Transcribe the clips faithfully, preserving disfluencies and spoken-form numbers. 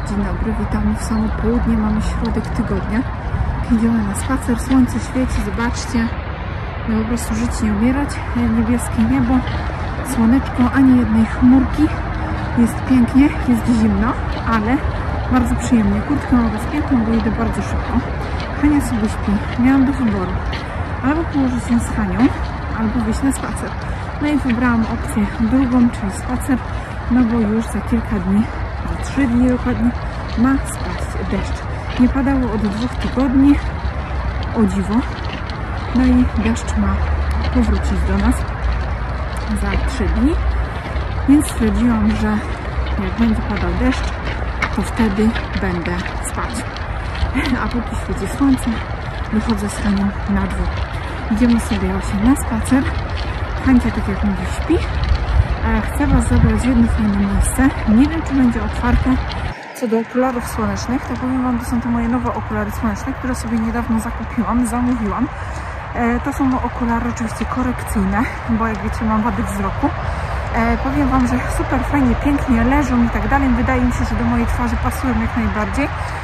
Dzień dobry, witamy w samo południe, mamy środek tygodnia. Idziemy na spacer, słońce świeci, zobaczcie. No po prostu żyć, nie umierać. Niebieskie niebo, słoneczko, ani jednej chmurki. Jest pięknie, jest zimno, ale bardzo przyjemnie. Kurtkę mam rozpiętą, bo idę bardzo szybko. Hania sobie śpi. Miałam do wyboru albo położyć się z Hanią, albo wyjść na spacer. No i wybrałam opcję drugą, czyli spacer, no bo już za kilka dni, za trzy dni dokładnie, ma spaść deszcz. Nie padało od dwóch tygodni, o dziwo. No i deszcz ma powrócić do nas za trzy dni, więc stwierdziłam, że jak będzie padał deszcz, to wtedy będę spać. A póki świeci słońce, wychodzę z Hanią na dwór. Idziemy sobie właśnie na spacer. Hańka, tak jak mówię, śpi. Chcę Was zabrać w jedno fajne miejsce. Nie wiem, czy będzie otwarte. Co do okularów słonecznych, to powiem Wam, to są te moje nowe okulary słoneczne, które sobie niedawno zakupiłam, zamówiłam. To są okulary oczywiście korekcyjne, bo jak wiecie, mam wady wzroku. Powiem Wam, że super fajnie, pięknie leżą i tak dalej. Wydaje mi się, że do mojej twarzy pasują jak najbardziej.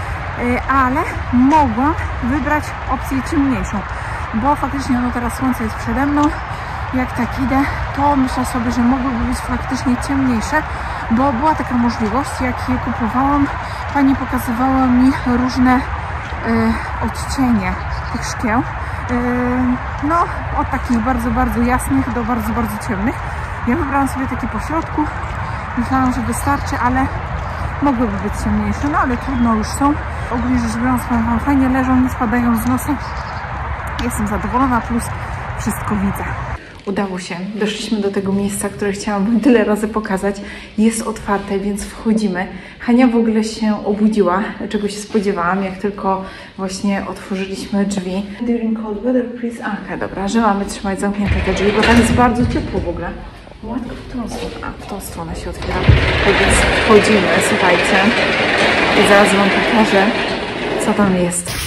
Ale mogłam wybrać opcję ciemniejszą, bo faktycznie no teraz słońce jest przede mną. Jak tak idę, to myślę sobie, że mogłyby być faktycznie ciemniejsze, bo była taka możliwość, jak je kupowałam, pani pokazywała mi różne y, odcienie tych szkieł, y, no od takich bardzo, bardzo jasnych do bardzo, bardzo ciemnych. Ja wybrałam sobie taki pośrodku, myślałam, że wystarczy, ale mogłyby być ciemniejsze, no ale trudno, już są. Ogólnie rzecz biorąc, wam fajnie leżą, nie spadają z nosa. Jestem zadowolona, plus wszystko widzę. Udało się. Doszliśmy do tego miejsca, które chciałam Wam tyle razy pokazać. Jest otwarte, więc wchodzimy. Hania w ogóle się obudziła, czego się spodziewałam, jak tylko właśnie otworzyliśmy drzwi. During cold weather, please... Aha, dobra, że mamy trzymać zamknięte te drzwi, bo tam jest bardzo ciepło w ogóle. Matko, w tą stronę, a w tą stronę się otwiera. Tak więc wchodzimy, słuchajcie. I zaraz Wam pokażę, co tam jest.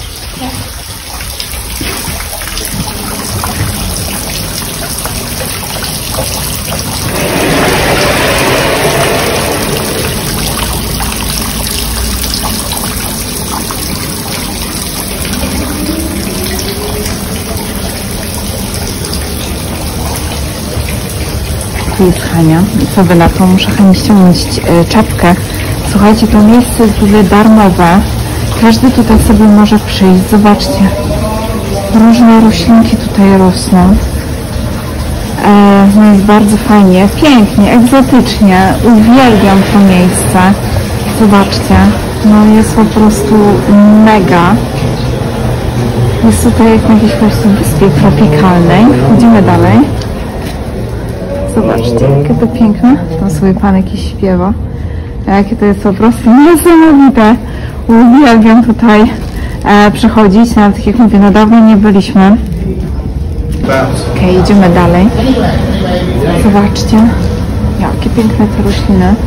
Tu jest Hania. Co Wy na to? Muszę Hani ściągnąć e, czapkę. Słuchajcie, to miejsce jest w ogóle darmowe. Każdy tutaj sobie może przyjść. Zobaczcie. Różne roślinki tutaj rosną. E, no jest bardzo fajnie, pięknie, egzotycznie. Uwielbiam to miejsce. Zobaczcie. No jest po prostu mega. Jest tutaj jak na jakiejś po prostu wyspie tropikalnej. Wchodzimy dalej. Zobaczcie, jakie to piękne. Tam sobie pan jakiś śpiewa. A jakie to jest po prostu niesamowite. Uwielbiam tutaj e, przechodzić. Nawet tak jak mówię, no dawno nie byliśmy. Okej, okay, idziemy dalej. Zobaczcie, jakie piękne te rośliny.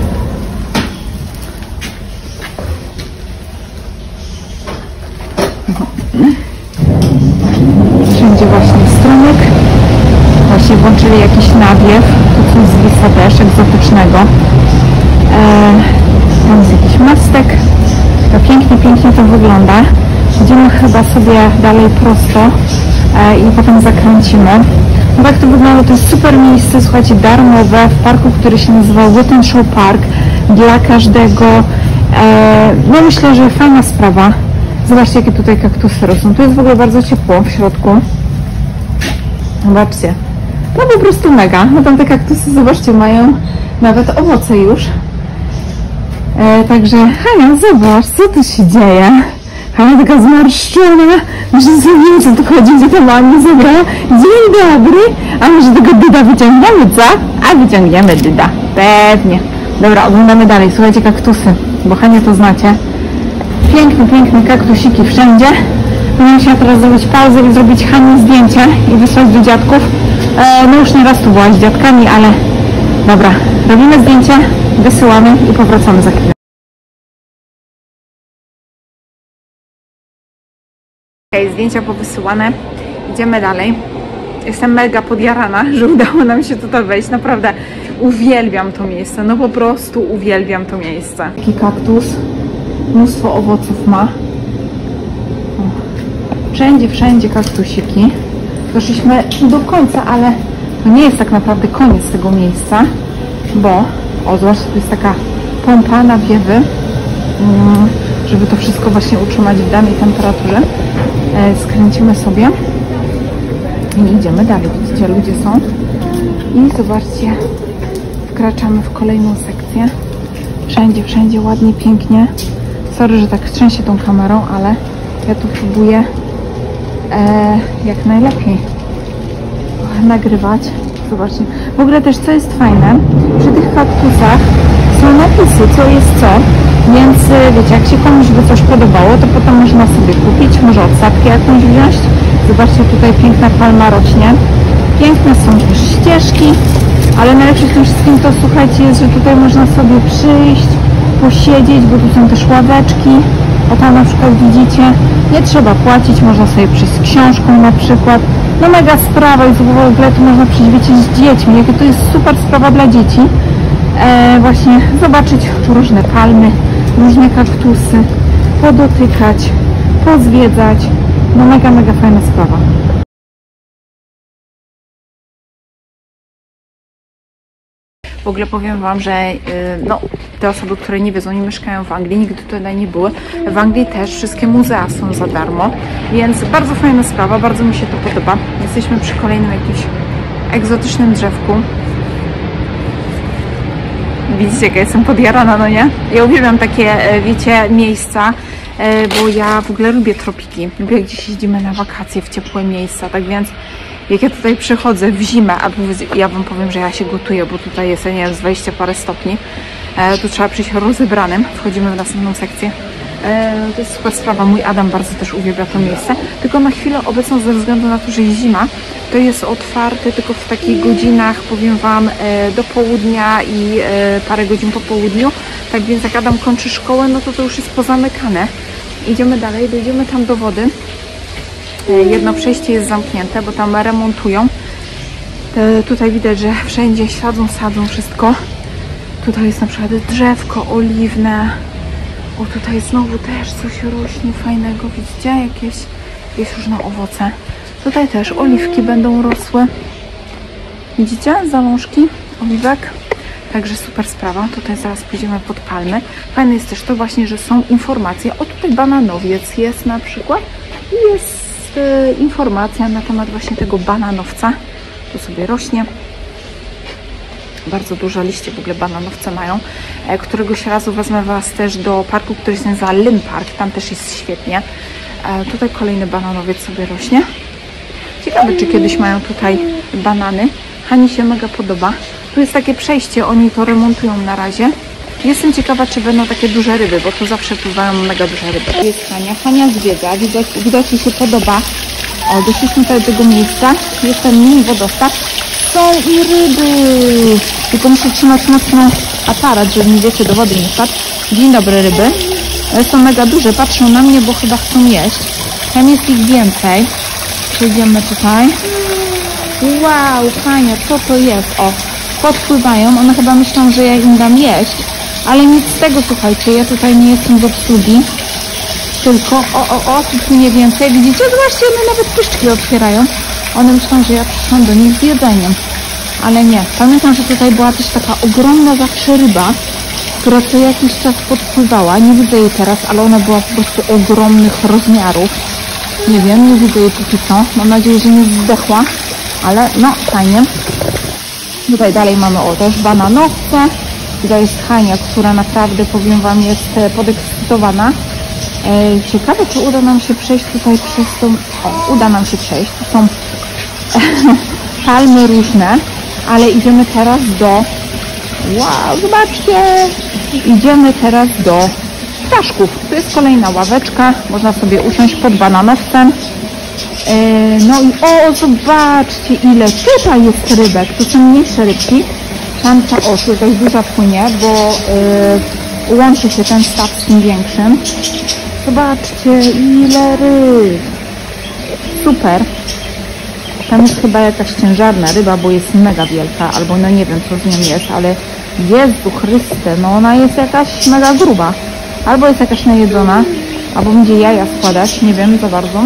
Wszędzie właśnie stromyk. Właśnie włączyli jakiś nawiew, tu coś zwisa też egzotycznego. E, tam jest jakiś mostek. To pięknie, pięknie to wygląda. Idziemy chyba sobie dalej prosto e, i potem zakręcimy. No tak to wygląda, to jest super miejsce, słuchajcie, darmowe, w parku, który się nazywa Wet Show Park. Dla każdego, e, no myślę, że fajna sprawa. Zobaczcie, jakie tutaj kaktusy rosną. Tu jest w ogóle bardzo ciepło w środku. Zobaczcie. No po prostu mega. No tam te kaktusy, zobaczcie, mają nawet owoce już. E, także Hania, zobacz, co tu się dzieje. Hania taka zmarszczona, że sobie nie wiem, co tu chodzi, gdzie to mamie zabrała. Dzień dobry, a może tego Dyda wyciągniemy, co? A wyciągniemy Dyda, pewnie. Dobra, oglądamy dalej, słuchajcie, kaktusy, bo Hania to znacie. Piękne, piękne kaktusiki wszędzie. Będę musiała teraz zrobić pauzę i zrobić Hani zdjęcie i wysłać do dziadków. E, no już nie raz tu byłaś z dziadkami, ale dobra, robimy zdjęcie, wysyłamy i powracamy za chwilę. Okej, okay, zdjęcia powysyłane, idziemy dalej. Jestem mega podjarana, że udało nam się tutaj wejść. Naprawdę uwielbiam to miejsce, no po prostu uwielbiam to miejsce. Taki kaktus Mnóstwo owoców ma. O. Wszędzie, wszędzie kaktusiki. Doszliśmy do końca, ale to nie jest tak naprawdę koniec tego miejsca, bo o, zobaczcie, to jest taka pompa nawiewy, żeby to wszystko właśnie utrzymać w danej temperaturze. Skręcimy sobie i idziemy dalej. Widzicie, ludzie są. I zobaczcie, wkraczamy w kolejną sekcję. Wszędzie, wszędzie ładnie, pięknie. Sorry, że tak trzęsie tą kamerą, ale ja tu próbuję e, jak najlepiej nagrywać. Zobaczcie. W ogóle też, co jest fajne, przy tych kaktusach są napisy, co jest co, więc wiecie, jak się komuś by coś podobało, to potem można sobie kupić, może odsadkę jakąś wziąć. Zobaczcie, tutaj piękna palma rośnie. Piękne są też ścieżki, ale najlepsze w tym wszystkim to, słuchajcie, jest, że tutaj można sobie przyjść, posiedzieć, bo tu są też ławeczki. O tam na przykład widzicie, nie trzeba płacić, można sobie przyjść z książką na przykład. No mega sprawa i w ogóle tu można przyjść, wiecie, z dziećmi, jakie to jest super sprawa dla dzieci. E, właśnie zobaczyć różne palmy, różne kaktusy, podotykać, pozwiedzać. No mega, mega fajna sprawa. W ogóle powiem Wam, że no, te osoby, które nie wiedzą, nie mieszkają w Anglii, nigdy tutaj nie były. W Anglii też wszystkie muzea są za darmo, więc bardzo fajna sprawa, bardzo mi się to podoba. Jesteśmy przy kolejnym jakimś egzotycznym drzewku. Widzicie, jak ja jestem podjarana, no nie? Ja uwielbiam takie, wiecie, miejsca, bo ja w ogóle lubię tropiki. Lubię, jak gdzieś jeździmy na wakacje w ciepłe miejsca, tak więc jak ja tutaj przychodzę w zimę, a ja Wam powiem, że ja się gotuję, bo tutaj jest, nie wiem, z dwudziestu parę stopni, e, to trzeba przyjść rozebranym. Wchodzimy w następną sekcję. E, to jest super sprawa. Mój Adam bardzo też uwielbia to miejsce. Tylko na chwilę obecną, ze względu na to, że jest zima, to jest otwarte tylko w takich godzinach, powiem Wam, e, do południa i e, parę godzin po południu. Tak więc jak Adam kończy szkołę, no to to już jest pozamykane. Idziemy dalej, dojdziemy tam do wody. Jedno przejście jest zamknięte, bo tam remontują. Te, tutaj widać, że wszędzie sadzą, sadzą wszystko. Tutaj jest na przykład drzewko oliwne. O, tutaj znowu też coś rośnie fajnego. Widzicie? Jakieś, jakieś różne owoce. Tutaj też oliwki będą rosły. Widzicie? Zalążki oliwek. Także super sprawa. Tutaj zaraz pójdziemy pod palmy. Fajne jest też to właśnie, że są informacje. O, tutaj bananowiec jest na przykład. I jest informacja na temat właśnie tego bananowca. Tu sobie rośnie. Bardzo duże liście w ogóle bananowce mają. Któregoś razu wezmę Was też do parku, który się nazywa Lynn Park. Tam też jest świetnie. Tutaj kolejny bananowiec sobie rośnie. Ciekawe, czy kiedyś mają tutaj banany. Hani się mega podoba. Tu jest takie przejście, oni to remontują na razie. Jestem ciekawa, czy będą takie duże ryby, bo tu zawsze pływają mega duże ryby. Jest Hania. Hania zwiedza. Widać, widać mi się podoba. O, doszliśmy tutaj do tego miejsca. Jest ten mini wodostaw. Są i ryby. Tylko muszę trzymać mocno aparat, żeby mi, wiecie, do wody nie wpadł. Dzień dobry, ryby. Są mega duże. Patrzą na mnie, bo chyba chcą jeść. Tam jest ich więcej. Przejdziemy tutaj. Wow, Hania, co to jest? O, podpływają. One chyba myślą, że ja im dam jeść. Ale nic z tego, słuchajcie, ja tutaj nie jestem z obsługi, tylko o, o, o, tu nie więcej, widzicie, zobaczcie, one nawet pyszczki otwierają, one myślą, że ja przyszłam do nich z jedzeniem, ale nie. Pamiętam, że tutaj była też taka ogromna zawsze ryba, która co jakiś czas podpływała, nie widzę jej teraz, ale ona była po prostu ogromnych rozmiarów, nie wiem, nie widzę jej póki co, mam nadzieję, że nie zdechła, ale no, fajnie. Tutaj dalej mamy o, też bananowce. Tutaj jest Hania, która naprawdę, powiem Wam, jest podekscytowana. E, ciekawe, czy uda nam się przejść tutaj przez tą... O, uda nam się przejść. Tu są palmy różne, ale idziemy teraz do... Wow, zobaczcie! Idziemy teraz do ptaszków. Tu jest kolejna ławeczka. Można sobie usiąść pod bananowcem. E, no i o, zobaczcie, ile tutaj jest rybek. Tu są mniejsze rybki. Tamta, o, tu jakaś duża płynie, bo yy, łączy się ten staw z tym większym. Zobaczcie, ile ryb. Super. Tam jest chyba jakaś ciężarna ryba, bo jest mega wielka, albo no nie wiem, co z nią jest, ale Jezu Chryste, no ona jest jakaś mega gruba. Albo jest jakaś najedzona, albo będzie jaja składać, nie wiem za bardzo.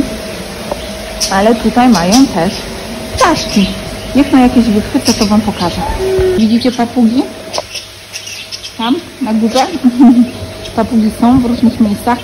Ale tutaj mają też ptaszki. Niech na jakieś wychwycę, to wam pokażę. Widzicie papugi? Tam, na górze. Papugi są w różnych miejscach.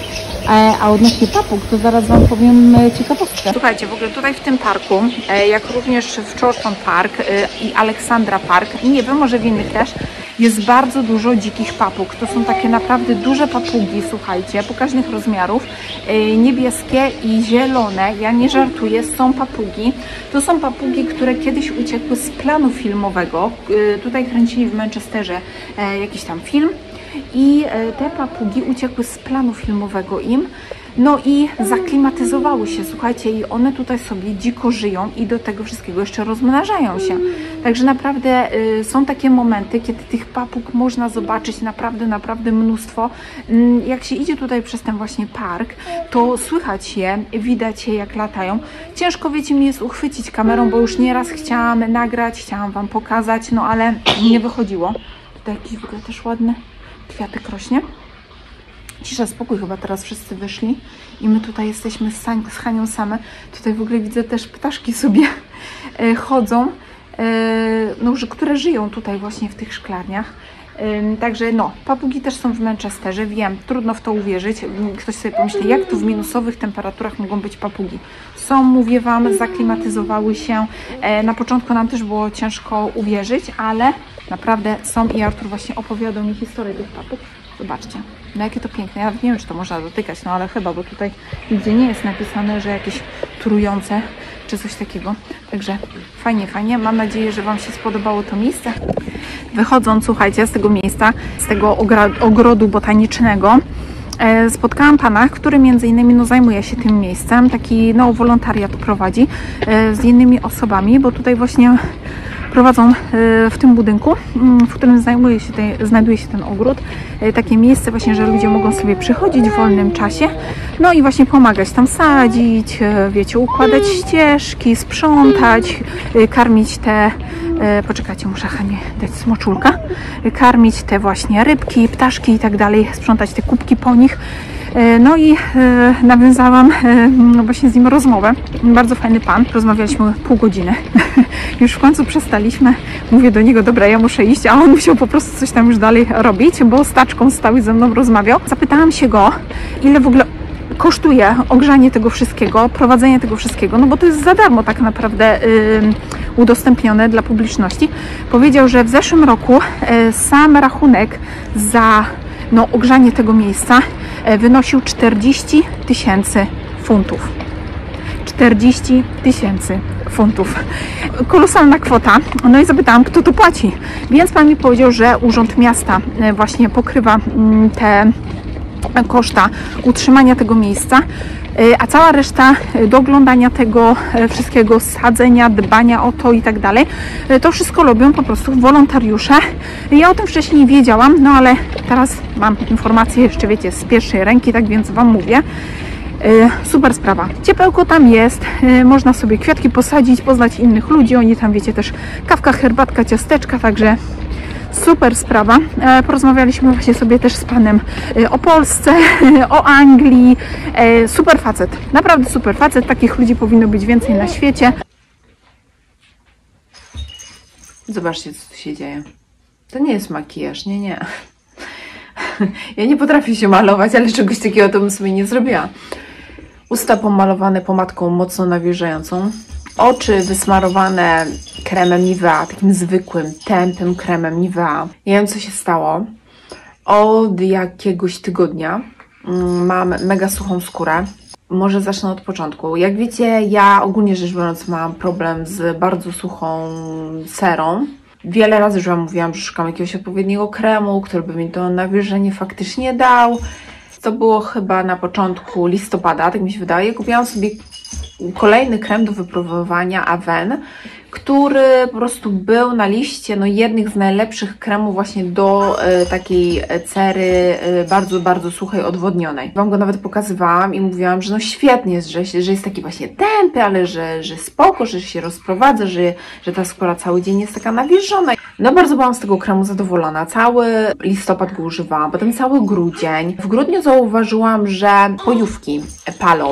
A odnośnie papug, to zaraz wam powiem ciekawostkę. Słuchajcie, w ogóle tutaj w tym parku, jak również w Chorlton Park i Aleksandra Park, i nie wiem, może w innych też, jest bardzo dużo dzikich papug. To są takie naprawdę duże papugi, słuchajcie, pokaźnych rozmiarów, niebieskie i zielone. Ja nie żartuję, są papugi. To są papugi, które kiedyś uciekły z planu filmowego. Tutaj kręcili w Manchesterze jakiś tam film. I te papugi uciekły z planu filmowego im, no i zaklimatyzowały się, słuchajcie, i one tutaj sobie dziko żyją i do tego wszystkiego jeszcze rozmnażają się. Także naprawdę y, są takie momenty, kiedy tych papug można zobaczyć naprawdę, naprawdę mnóstwo. Y, jak się idzie tutaj przez ten właśnie park, to słychać je, widać je, jak latają. Ciężko, wiecie, mi jest uchwycić kamerą, bo już nieraz chciałam nagrać, chciałam wam pokazać, no ale nie wychodziło. Tutaj jakiś w ogóle też ładny kwiatek rośnie. Cisza, spokój, chyba teraz wszyscy wyszli i my tutaj jesteśmy z, z Hanią same. Tutaj w ogóle widzę też ptaszki sobie e, chodzą, e, no, że, które żyją tutaj właśnie w tych szklarniach. E, także no, papugi też są w Manchesterze, wiem, trudno w to uwierzyć. Ktoś sobie pomyśli, jak tu w minusowych temperaturach mogą być papugi. Są, mówię wam, zaklimatyzowały się. E, na początku nam też było ciężko uwierzyć, ale naprawdę są i Artur właśnie opowiadał mi historię tych papug. Zobaczcie, no jakie to piękne. Ja nie wiem, czy to można dotykać, no ale chyba, bo tutaj nigdzie nie jest napisane, że jakieś trujące czy coś takiego. Także fajnie, fajnie. Mam nadzieję, że wam się spodobało to miejsce. Wychodząc, słuchajcie, z tego miejsca, z tego ogrodu botanicznego, spotkałam pana, który między innymi no, zajmuje się tym miejscem, taki no, wolontariat prowadzi z innymi osobami, bo tutaj właśnie prowadzą w tym budynku, w którym znajduje się, ten, znajduje się ten ogród, takie miejsce właśnie, że ludzie mogą sobie przychodzić w wolnym czasie, no i właśnie pomagać tam sadzić, wiecie, układać ścieżki, sprzątać, karmić te, poczekajcie, muszę Hanie dać smoczulka, karmić te właśnie rybki, ptaszki i tak dalej, sprzątać te kubki po nich. No i e, nawiązałam e, no właśnie z nim rozmowę. Bardzo fajny pan. Rozmawialiśmy pół godziny. Już w końcu przestaliśmy. Mówię do niego, dobra, ja muszę iść, a on musiał po prostu coś tam już dalej robić, bo z taczką stał i ze mną rozmawiał. Zapytałam się go, ile w ogóle kosztuje ogrzanie tego wszystkiego, prowadzenie tego wszystkiego, no bo to jest za darmo tak naprawdę y, udostępnione dla publiczności. Powiedział, że w zeszłym roku y, sam rachunek za no, ogrzanie tego miejsca wynosił czterdzieści tysięcy funtów. czterdzieści tysięcy funtów. Kolosalna kwota. No i zapytałam, kto to płaci. Więc pan mi powiedział, że Urząd Miasta właśnie pokrywa te koszta utrzymania tego miejsca, a cała reszta do oglądania tego wszystkiego, sadzenia, dbania o to i tak dalej, to wszystko robią po prostu wolontariusze. Ja o tym wcześniej wiedziałam, no ale teraz mam informacje jeszcze, wiecie, z pierwszej ręki, tak więc wam mówię. Super sprawa. Ciepełko tam jest, można sobie kwiatki posadzić, poznać innych ludzi, oni tam, wiecie, też kawka, herbatka, ciasteczka, także super sprawa. Porozmawialiśmy właśnie sobie też z panem o Polsce, o Anglii. Super facet, naprawdę super facet. Takich ludzi powinno być więcej na świecie. Zobaczcie, co tu się dzieje. To nie jest makijaż, nie, nie. Ja nie potrafię się malować, ale czegoś takiego to bym sobie nie zrobiła. Usta pomalowane pomadką mocno nawilżającą. Oczy wysmarowane kremem Nivea, takim zwykłym, tępym kremem Nivea. Nie wiem, co się stało. Od jakiegoś tygodnia mam mega suchą skórę. Może zacznę od początku. Jak wiecie, ja ogólnie rzecz biorąc mam problem z bardzo suchą cerą. Wiele razy już wam mówiłam, że szukam jakiegoś odpowiedniego kremu, który by mi to nawilżenie faktycznie dał. To było chyba na początku listopada, tak mi się wydaje. Kupiłam sobie kolejny krem do wypróbowania Avène, który po prostu był na liście no, jednych z najlepszych kremów właśnie do e, takiej cery e, bardzo, bardzo suchej, odwodnionej. Wam go nawet pokazywałam i mówiłam, że no świetnie jest, że, że jest taki właśnie tępy, ale że, że spoko, że się rozprowadza, że, że ta skóra cały dzień jest taka nawilżona. No bardzo byłam z tego kremu zadowolona. Cały listopad go używałam, potem cały grudzień. W grudniu zauważyłam, że bojówki palą.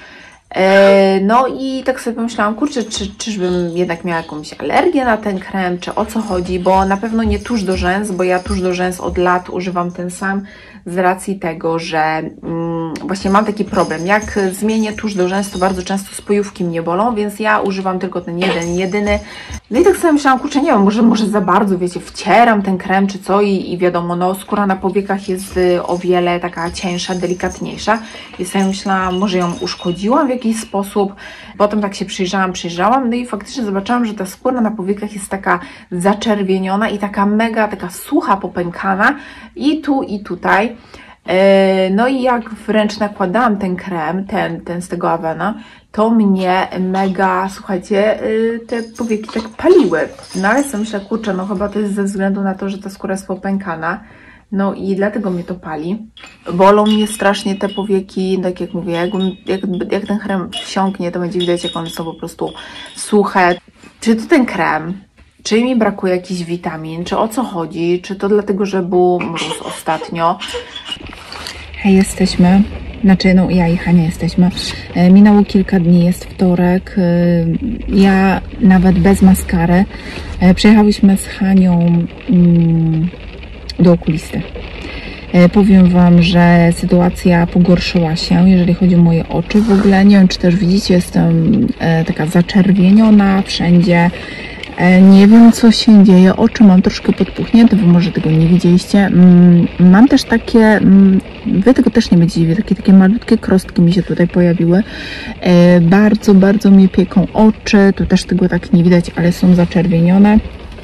No i tak sobie pomyślałam, kurczę, czy, czyżbym jednak miała jakąś alergię na ten krem, czy o co chodzi, bo na pewno nie tusz do rzęs, bo ja tusz do rzęs od lat używam ten sam z racji tego, że mm, właśnie mam taki problem. Jak zmienię tusz do rzęs, to bardzo często spojówki mnie bolą, więc ja używam tylko ten jeden, jedyny. No i tak sobie myślałam, kurczę, nie wiem, może, może za bardzo, wiecie, wcieram ten krem czy co i, i wiadomo, no skóra na powiekach jest o wiele taka cieńsza, delikatniejsza. I sobie myślałam, może ją uszkodziłam w jakiś sposób. Potem tak się przyjrzałam, przyjrzałam, no i faktycznie zobaczyłam, że ta skóra na powiekach jest taka zaczerwieniona i taka mega, taka sucha, popękana i tu, i tutaj. No i jak wręcz nakładałam ten krem, ten, ten z tego Avène'a, to mnie mega, słuchajcie, te powieki tak paliły. No ale sobie myślę, kurczę, no chyba to jest ze względu na to, że ta skóra jest popękana. No i dlatego mnie to pali. Bolą mnie strasznie te powieki, tak jak mówię, jakbym, jak, jak ten krem wsiąknie, to będzie widać, jak one są po prostu suche. Czy to ten krem? Czy mi brakuje jakichś witamin? Czy o co chodzi? Czy to dlatego, że był mróz ostatnio? Hej, jesteśmy. Znaczy, no ja i Hania jesteśmy. E, minęło kilka dni, jest wtorek. E, ja nawet bez maskary. E, przyjechałyśmy z Hanią mm, do okulisty. E, powiem Wam, że sytuacja pogorszyła się, jeżeli chodzi o moje oczy. W ogóle nie wiem, czy też widzicie, jestem e, taka zaczerwieniona wszędzie. Nie wiem, co się dzieje. Oczy mam troszkę podpuchnięte, Wy może tego nie widzieliście. Mam też takie, Wy tego też nie będziecie, takie, takie malutkie krostki mi się tutaj pojawiły. Bardzo, bardzo mnie pieką oczy. Tu też tego tak nie widać, ale są zaczerwienione.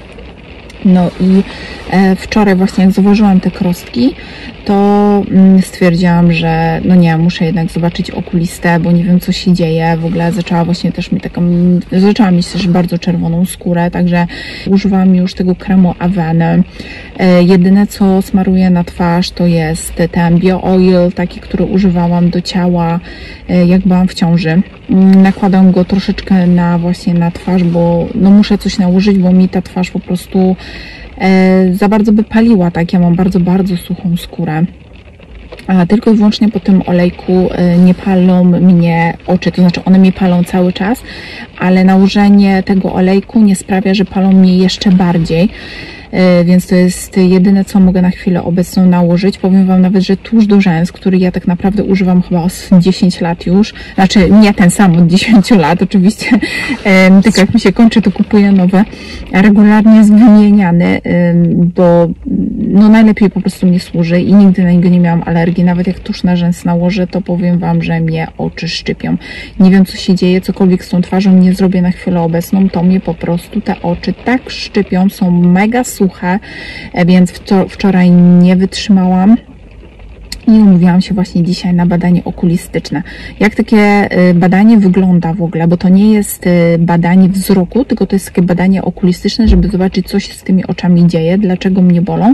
No i e, wczoraj właśnie jak zauważyłam te krostki, to mm, stwierdziłam, że no nie, muszę jednak zobaczyć okulistę, bo nie wiem, co się dzieje. W ogóle zaczęła właśnie też mi taką, zaczęła mieć też bardzo czerwoną skórę, także używam już tego kremu Avène. E, jedyne, co smaruję na twarz, to jest ten Bio Oil, taki, który używałam do ciała, e, jak byłam w ciąży. Nakładam go troszeczkę na właśnie na twarz, bo no muszę coś nałożyć, bo mi ta twarz po prostu e, za bardzo by paliła, tak? Ja mam bardzo, bardzo suchą skórę. A tylko i wyłącznie po tym olejku e, nie palą mnie oczy, to znaczy one mnie palą cały czas, ale nałożenie tego olejku nie sprawia, że palą mnie jeszcze bardziej. Więc to jest jedyne, co mogę na chwilę obecną nałożyć. Powiem Wam nawet, że tusz do rzęs, który ja tak naprawdę używam chyba od dziesięć lat już, znaczy nie ten sam od dziesięć lat, oczywiście, tylko jak mi się kończy, to kupuję nowe, regularnie jest wymieniany, bo no najlepiej po prostu mnie służy i nigdy na niego nie miałam alergii. Nawet jak tusz na rzęs nałożę, to powiem Wam, że mnie oczy szczypią. Nie wiem, co się dzieje, cokolwiek z tą twarzą nie zrobię na chwilę obecną, to mnie po prostu te oczy tak szczypią, są mega suche, więc wczoraj nie wytrzymałam i umówiłam się właśnie dzisiaj na badanie okulistyczne. Jak takie badanie wygląda w ogóle, bo to nie jest badanie wzroku, tylko to jest takie badanie okulistyczne, żeby zobaczyć, co się z tymi oczami dzieje, dlaczego mnie bolą.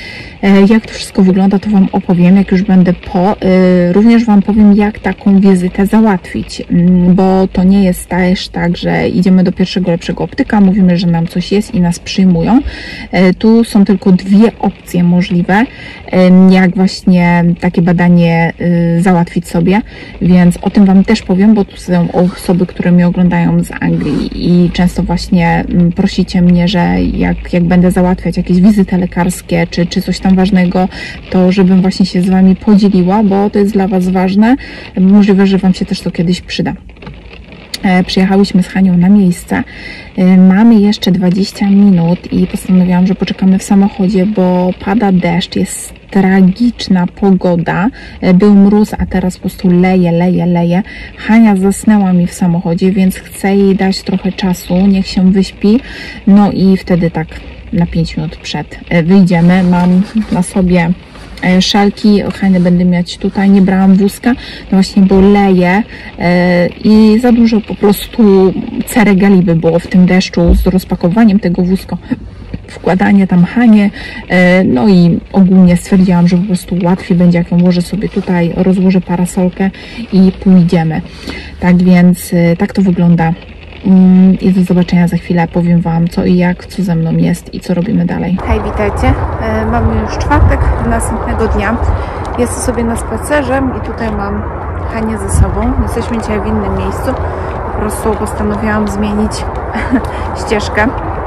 Jak to wszystko wygląda, to Wam opowiem, jak już będę po. Również Wam powiem, jak taką wizytę załatwić, bo to nie jest też tak, że idziemy do pierwszego lepszego optyka, mówimy, że nam coś jest i nas przyjmują. Tu są tylko dwie opcje możliwe, jak właśnie takie badanie załatwić sobie, więc o tym Wam też powiem, bo tu są osoby, które mnie oglądają z Anglii i często właśnie prosicie mnie, że jak, jak będę załatwiać jakieś wizyty lekarskie, czy, czy coś tam ważnego, to żebym właśnie się z Wami podzieliła, bo to jest dla Was ważne. Możliwe, że Wam się też to kiedyś przyda. Przyjechałyśmy z Hanią na miejsce. Mamy jeszcze dwadzieścia minut i postanowiłam, że poczekamy w samochodzie, bo pada deszcz, jest tragiczna pogoda. Był mróz, a teraz po prostu leje, leje, leje. Hania zasnęła mi w samochodzie, więc chcę jej dać trochę czasu, niech się wyśpi. No i wtedy tak na pięć minut przed wyjdziemy. Mam na sobie szelki. Hanie będę mieć tutaj, nie brałam wózka, no właśnie, bo leje i za dużo po prostu cerek galiby było w tym deszczu z rozpakowaniem tego wózka, wkładanie tam Hanie, no i ogólnie stwierdziłam, że po prostu łatwiej będzie, jak ją włożę sobie tutaj, rozłożę parasolkę i pójdziemy. Tak więc tak to wygląda. I do zobaczenia za chwilę, powiem Wam co i jak, co ze mną jest i co robimy dalej. Hej, witajcie. Mamy już czwartek następnego dnia. Jestem sobie na spacerze i tutaj mam Hanię ze sobą. Jesteśmy dzisiaj w innym miejscu. Po prostu postanowiłam zmienić ścieżkę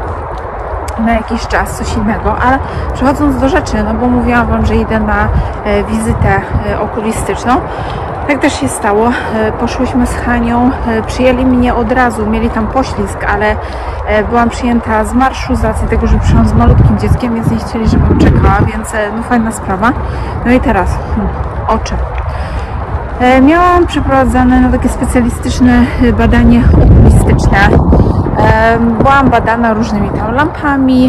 na jakiś czas, coś innego, ale przechodząc do rzeczy, no bo mówiłam Wam, że idę na wizytę okulistyczną. Tak też się stało. Poszłyśmy z Hanią, przyjęli mnie od razu, mieli tam poślizg, ale byłam przyjęta z marszu z racji tego, że przyszłam z malutkim dzieckiem, więc nie chcieli, żebym czekała, więc no fajna sprawa. No i teraz hmm, oczy. Miałam przeprowadzane no, takie specjalistyczne badanie okulistyczne. Byłam badana różnymi tam lampami,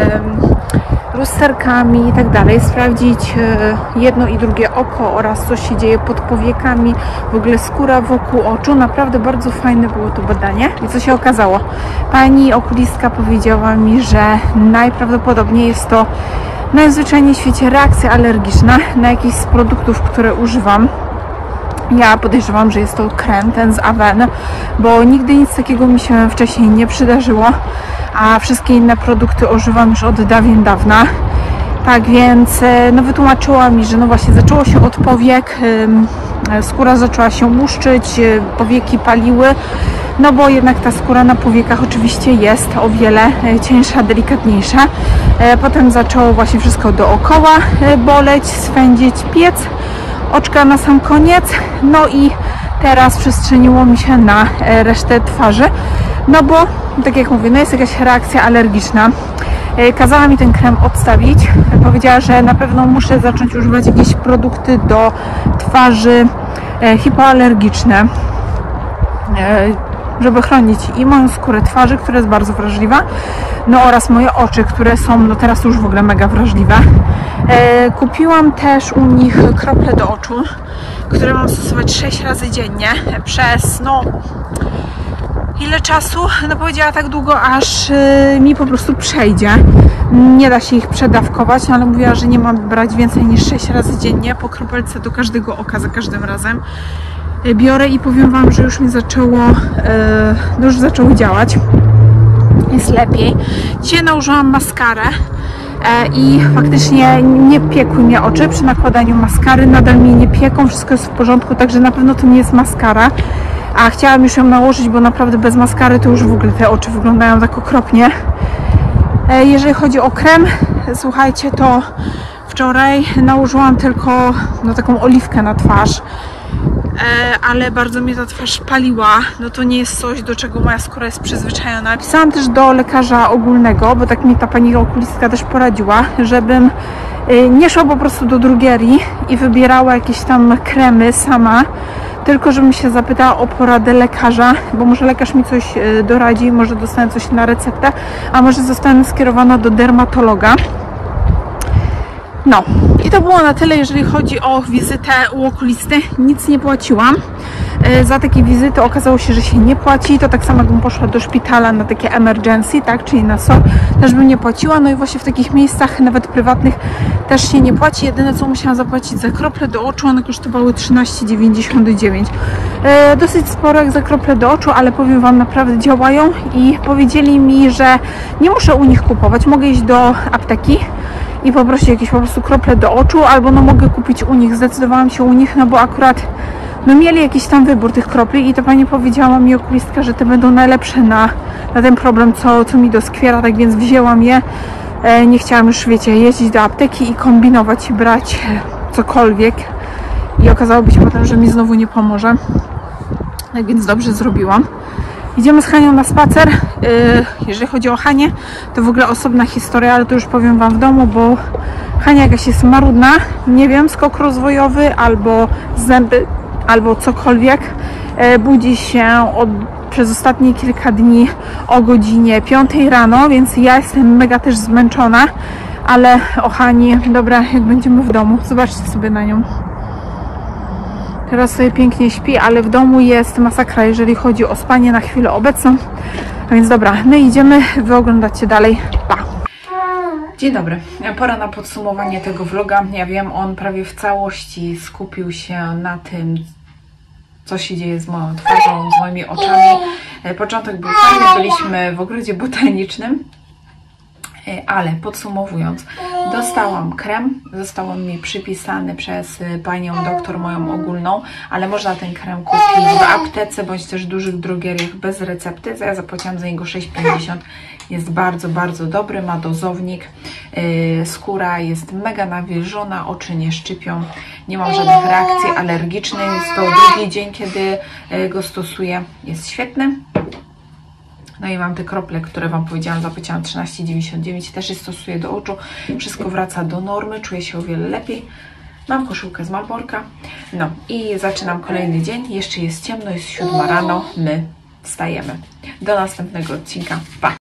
lusterkami i tak dalej, sprawdzić jedno i drugie oko oraz co się dzieje pod powiekami, w ogóle skóra wokół oczu. Naprawdę bardzo fajne było to badanie. I co się okazało? Pani okulistka powiedziała mi, że najprawdopodobniej jest to najzwyczajniej w świecie reakcja alergiczna na jakiś z produktów, które używam. Ja podejrzewam, że jest to krem ten z Aven, bo nigdy nic takiego mi się wcześniej nie przydarzyło, a wszystkie inne produkty używam już od dawien dawna. Tak więc no wytłumaczyła mi, że no właśnie zaczęło się od powiek, skóra zaczęła się łuszczyć, powieki paliły, no bo jednak ta skóra na powiekach oczywiście jest o wiele cieńsza, delikatniejsza. Potem zaczęło właśnie wszystko dookoła boleć, swędzić, piec, oczka na sam koniec, no i teraz przestrzeniło mi się na resztę twarzy, no bo tak jak mówię, no jest jakaś reakcja alergiczna. Kazała mi ten krem odstawić, powiedziała, że na pewno muszę zacząć używać jakieś produkty do twarzy hipoalergiczne, żeby chronić i moją skórę twarzy, która jest bardzo wrażliwa, no oraz moje oczy, które są no teraz już w ogóle mega wrażliwe. E, kupiłam też u nich krople do oczu, które mam stosować sześć razy dziennie przez no ile czasu? No powiedziała tak długo, aż y, mi po prostu przejdzie. Nie da się ich przedawkować, no, ale mówiła, że nie mam brać więcej niż sześć razy dziennie po kropelce do każdego oka za każdym razem. Biorę i powiem Wam, że już mi zaczęło, no już zaczęło działać, jest lepiej. Dzisiaj nałożyłam maskarę i faktycznie nie piekły mnie oczy przy nakładaniu maskary, nadal mnie nie pieką, wszystko jest w porządku, także na pewno to nie jest maskara, a chciałam już ją nałożyć, bo naprawdę bez maskary to już w ogóle te oczy wyglądają tak okropnie. Jeżeli chodzi o krem, słuchajcie, to wczoraj nałożyłam tylko no, taką oliwkę na twarz, ale bardzo mnie ta twarz paliła, no to nie jest coś, do czego moja skóra jest przyzwyczajona. Pisałam też do lekarza ogólnego, bo tak mi ta pani okulistka też poradziła, żebym nie szła po prostu do drogerii i wybierała jakieś tam kremy sama, tylko żebym się zapytała o poradę lekarza, bo może lekarz mi coś doradzi, może dostanę coś na receptę, a może zostanę skierowana do dermatologa. No i to było na tyle, jeżeli chodzi o wizytę u okulisty. Nic nie płaciłam za takie wizyty, okazało się, że się nie płaci. To tak samo jakbym poszła do szpitala na takie emergency, tak, czyli na S O R, też bym nie płaciła. No i właśnie w takich miejscach, nawet prywatnych, też się nie płaci. Jedyne co musiałam zapłacić za krople do oczu, one kosztowały trzynaście dziewięćdziesiąt dziewięć. E, dosyć sporo jak za krople do oczu, ale powiem Wam, naprawdę działają i powiedzieli mi, że nie muszę u nich kupować, mogę iść do apteki i poprosić jakieś po prostu krople do oczu, albo no mogę kupić u nich. Zdecydowałam się u nich, no bo akurat no mieli jakiś tam wybór tych kropli i to pani powiedziała mi okulistka, że te będą najlepsze na, na ten problem, co, co mi doskwiera, tak więc wzięłam je. E, nie chciałam już, wiecie, jeździć do apteki i kombinować i brać cokolwiek i okazałoby się potem, że mi znowu nie pomoże. Tak więc dobrze zrobiłam. Idziemy z Hanią na spacer. Jeżeli chodzi o Hanię, to w ogóle osobna historia, ale to już powiem Wam w domu, bo Hania jakaś jest marudna, nie wiem, skok rozwojowy albo zęby, albo cokolwiek. Budzi się od, przez ostatnie kilka dni o godzinie piątej rano, więc ja jestem mega też zmęczona, ale o Hani, dobra, jak będziemy w domu, zobaczcie sobie na nią. Teraz sobie pięknie śpi, ale w domu jest masakra, jeżeli chodzi o spanie na chwilę obecną. A więc dobra, my idziemy, wy oglądacie dalej. Pa! Dzień dobry. Pora na podsumowanie tego vloga. Ja wiem, on prawie w całości skupił się na tym, co się dzieje z moją twarzą, z moimi oczami. Początek był fajny, byliśmy w ogrodzie botanicznym. Ale podsumowując, dostałam krem, został on mi przypisany przez panią doktor, moją ogólną, ale można ten krem kupić w aptece bądź też w dużych drogieriach bez recepty. Ja zapłaciłam za niego sześć pięćdziesiąt. Jest bardzo, bardzo dobry, ma dozownik, yy, skóra jest mega nawilżona, oczy nie szczypią, nie mam żadnych reakcji alergicznych. Jest to drugi dzień, kiedy go stosuję, jest świetny. No i mam te krople, które Wam powiedziałam, zapłaciłam trzynaście dziewięćdziesiąt dziewięć, też je stosuję do oczu. Wszystko wraca do normy, czuję się o wiele lepiej. Mam koszulkę z Malborka. No i zaczynam kolejny dzień. Jeszcze jest ciemno, jest siódma rano. My wstajemy. Do następnego odcinka. Pa!